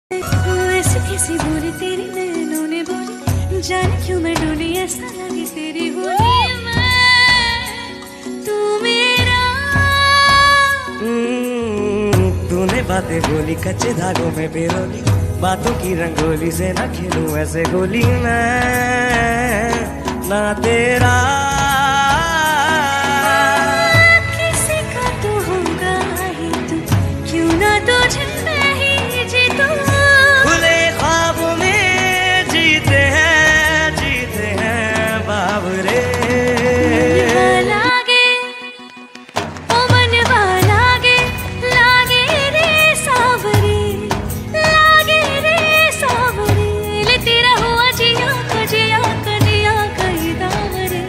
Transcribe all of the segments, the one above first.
ऐसे कैसी बोली तेरी नैनों ने बोली, जाने क्यों मैं डोली, ऐसा लगी तेरी बोली मैं तू मेरा। तूने बातें बोली कच्चे धागों में पिरोली, बातों की रंगोली से ना खेलूं ऐसे गोली मैं ना तेरा। किसी का तो होगा ही तू, क्यों ना तुझे मैं ही जीतूं। खुले ख्वाबों में जीते हैं बाबरे। लागे ओ मनवा लागे, लागे रे सावरी, लागे रे सावरी, ले तेरा हुआ जिया कजिया कजिया कही दावरे।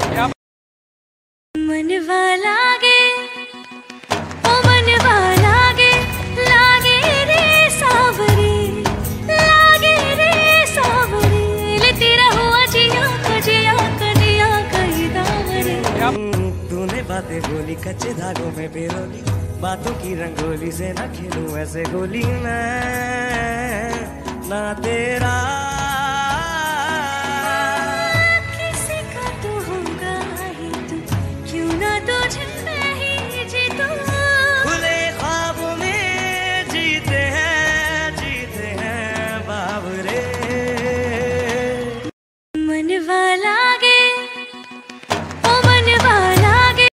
मनवा लागे ओ मनवा लागे, लागे रे सावरी, लागे रे सावरी, ले तेरा हुआ जिया कजिया कजिया कही दावरे। तूने बातें बोली कच्चे धागों में पिरोली, बातों की रंगोली से ना खेलूं ऐसे गोली मैं ना तेरा।